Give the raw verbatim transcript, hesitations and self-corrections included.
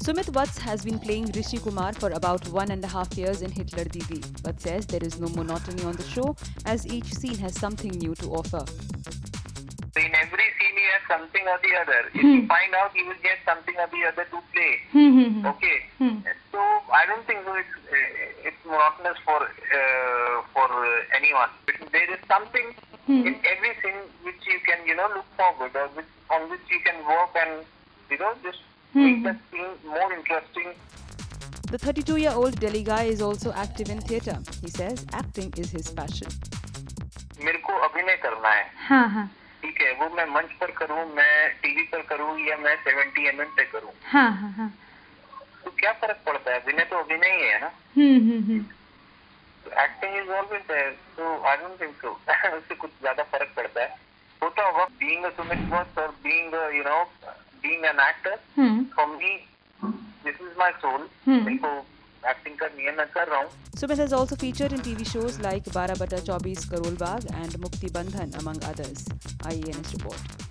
Sumit Watts has been playing Rishi Kumar for about one and a half years in Hit Laddi Di, but says there is no monotony on the show as each scene has something new to offer. In every scene, he has something or the other. If Hmm. you find out, he will get something or the other to play. Hmm, hmm, hmm. Okay. Hmm. So I don't think so it's uh, it's monotonous for uh, for uh, anyone. There is something Hmm. in every scene which you can you know look forward or which, on which you can work and you know just Hmm. make that scene more interesting. The thirty-two-year-old Delhi guy is also active in theatre. He says acting is his passion. मेरे को अभिनय करना है. हाँ हाँ ठीक है, वो मैं मंच पर करूँ, मैं टीवी पर करूँ या मैं सेवेंटी एम एम पे करूँ, हाँ हाँ हाँ तो क्या फर्क पड़ता है? अभिनय तो अभिनय ही है ना. Hmm hmm hmm acting is always there, so I don't think so उससे कुछ ज्यादा फर्क पड़ता है. होता होगा बीइंग अ सुमित वॉट्स और being you know being an actor. Hmm for me this is my soul. Hmm. मेरे को एक्टिंग करनी है, मैं कर रहा हूँ. Sumit has also featured in T V shows like Bara Bata Chaubis Karol Bagh and Mukti Bandhan, among others. I E N S report.